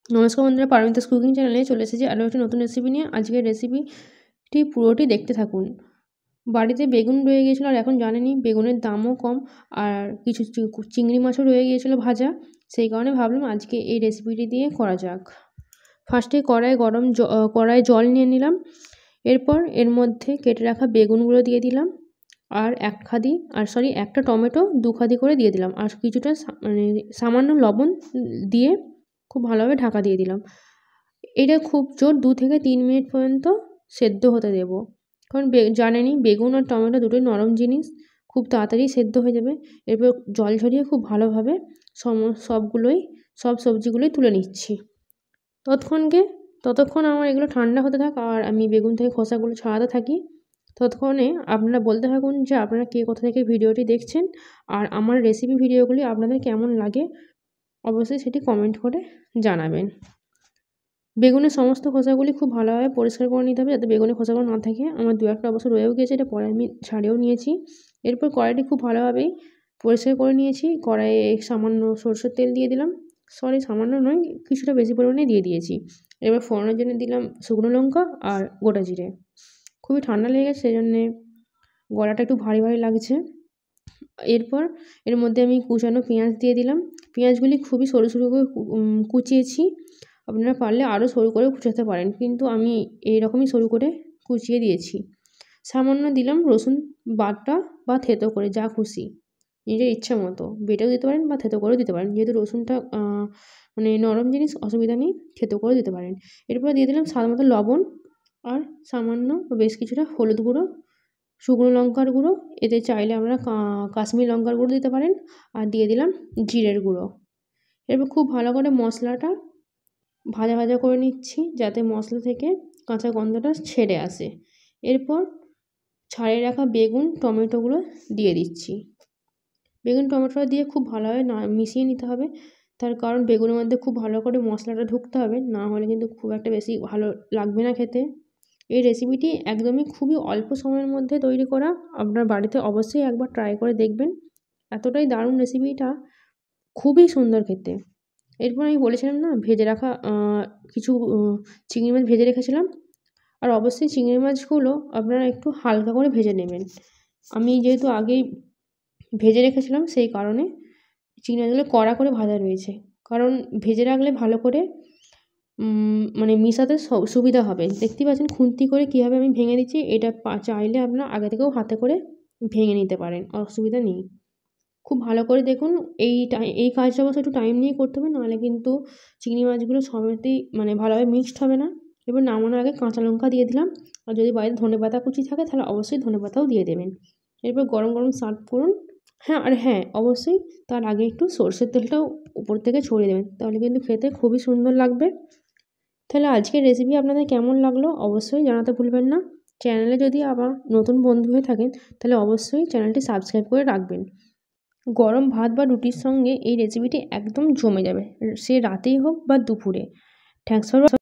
নমস্কার বন্ধুরা, পারমিতাস কুকিং চ্যানেলে চলে এসেছি আরও একটি নতুন রেসিপি নিয়ে। আজকের রেসিপিটি পুরোটি দেখতে থাকুন। বাড়িতে বেগুন রয়ে গিয়েছিলো, আর এখন জানেনই বেগুনের দামও কম, আর কিছু চিংড়ি মাছও রয়ে গিয়েছিলো ভাজা। সেই কারণে ভাবলাম আজকে এই রেসিপিটি দিয়ে করা যাক। ফার্স্টে কড়াইয়ে জল নিয়ে নিলাম। এরপর এর মধ্যে কেটে রাখা বেগুনগুলো দিয়ে দিলাম, আর একটা টমেটো 2 খাদি করে দিয়ে দিলাম, আর কিছুটা সামান্য লবণ দিয়ে খুব ভালোভাবে ঢাকা দিয়ে দিলাম। এটা খুব জোর 2 থেকে 3 মিনিট পর্যন্ত সেদ্ধ হতে দেব। কারণ জানেনই বেগুন আর টমেটো দুটোই নরম জিনিস, খুব তাড়াতাড়ি সেদ্ধ হয়ে যাবে। এরপর জল ঝরিয়ে খুব ভালোভাবে সব সবজিগুলোই তুলে নিচ্ছি। ততক্ষণ আমার এগুলো ঠান্ডা হতে থাক, আর আমি বেগুন থেকে খোসাগুলো ছাড়াতে থাকি। ততক্ষণে আপনারা বলতে থাকুন যে আপনারা কে কোথা থেকে ভিডিওটি দেখছেন, আর আমার রেসিপি ভিডিওগুলি আপনাদের কেমন লাগে অবশ্যই সেটি কমেন্ট করে জানাবেন। বেগুনের সমস্ত খোসাগুলি খুব ভালোভাবে পরিষ্কার করে নিতে হবে, যাতে বেগুনের খোসাগুলো না থাকে। আমার 2-1টা অবশ্য রয়েও গিয়েছে, এটা পরে আমি ছাড়িয়েও নিয়েছি। এরপর কড়াইটি খুব ভালোভাবেই পরিষ্কার করে নিয়েছি। কড়াইয়ে সামান্য সরষের তেল দিয়ে দিলাম, সামান্য নয়, কিছুটা বেশি পরিমাণে দিয়ে দিয়েছি। এবার ফোড়নের জন্য দিলাম শুকনো লঙ্কা আর গোটা জিরে। খুবই ঠান্ডা লেগে গেছে, সেই জন্যে গলাটা একটু ভারী ভারী লাগছে। এরপর এর মধ্যে আমি কুচানো পেঁয়াজ দিয়ে দিলাম। পেঁয়াজগুলি খুবই সরু সরু করে কুচিয়েছি। আপনারা পারলে আরও সরু করেও কুচাতে পারেন, কিন্তু আমি এইরকমই সরু করে কুচিয়ে দিয়েছি। সামান্য দিলাম রসুন বাটা বা থেঁতো করে, যা খুশি নিজের ইচ্ছা মতো বেটেও দিতে পারেন বা থেঁতো করেও দিতে পারেন। যেহেতু রসুনটা নরম জিনিস, অসুবিধা নেই, থেঁতো করেও দিতে পারেন। এরপর দিয়ে দিলাম স্বাদ মতো লবণ, আর সামান্য বেশ কিছুটা হলুদ গুঁড়ো, শুকনো লঙ্কার গুঁড়ো, এতে চাইলে আমরা কাশ্মীরি লঙ্কার গুঁড়ো দিতে পারেন, আর দিয়ে দিলাম জিরের গুঁড়ো। এরপর খুব ভালো করে মশলাটা ভাজা করে নিচ্ছি, যাতে মশলা থেকে কাঁচা গন্ধটা ছেড়ে আসে। এরপর ছাড়িয়ে রাখা বেগুন টমেটোগুলো দিয়ে দিচ্ছি। বেগুন টমেটোটা দিয়ে খুব ভালোভাবে মিশিয়ে নিতে হবে, তার কারণ বেগুনের মধ্যে খুব ভালো করে মশলাটা ঢুকতে হবে, না হলে কিন্তু খুব একটা বেশি ভালো লাগবে না খেতে। এই রেসিপিটি একদমই খুবই অল্প সময়ের মধ্যে তৈরি করা, আপনার বাড়িতে অবশ্যই একবার ট্রাই করে দেখবেন। এতটাই দারুণ রেসিপিটা, খুবই সুন্দর খেতে। এরপর আমি বলেছিলাম না, ভেজে রাখা কিছু চিংড়ি মাছ ভেজে রেখেছিলাম, আর অবশ্যই চিংড়ি মাছগুলো আপনারা একটু হালকা করে ভেজে নেবেন। আমি যেহেতু আগেই ভেজে রেখেছিলাম, সেই কারণে চিংড়ি মাছগুলো কড়া করে ভাজা রয়েছে। কারণ ভেজে রাখলে ভালো করে মিশাতে সুবিধা হবে। দেখতেই পাচ্ছেন খুন্তি করে কীভাবে আমি ভেঙে দিচ্ছি। এটা চাইলে আপনারা আগে থেকেও হাতে করে ভেঙে নিতে পারেন, অসুবিধা নেই। খুব ভালো করে দেখুন, এই কাজটা অবশ্য একটু টাইম নিয়ে করতে হবে, নাহলে কিন্তু চিংড়ি মাছগুলো সমেতেই ভালোভাবে মিক্সড হবে না। এবার নামানোর আগে কাঁচা লঙ্কা দিয়ে দিলাম, আর যদি বাড়িতে ধনেপাতা কুচি থাকে তাহলে অবশ্যই ধনেপাতাও দিয়ে দেবেন। এরপর গরম গরম সার্ভ করুন। হ্যাঁ, অবশ্যই তার আগে একটু সরষের তেলটাও উপর থেকে ছড়িয়ে দেবেন, তাহলে কিন্তু খেতে খুবই সুন্দর লাগবে। তাহলে আজকের রেসিপি আপনাদের কেমন লাগলো অবশ্যই জানাতে ভুলবেন না। চ্যানেলে যদি আবার নতুন বন্ধু হয়ে থাকেন, তাহলে অবশ্যই চ্যানেলটি সাবস্ক্রাইব করে রাখবেন। গরম ভাত বা রুটির সঙ্গে এই রেসিপিটি একদম জমে যাবে, সে রাতেই হোক বা দুপুরে। Thanks for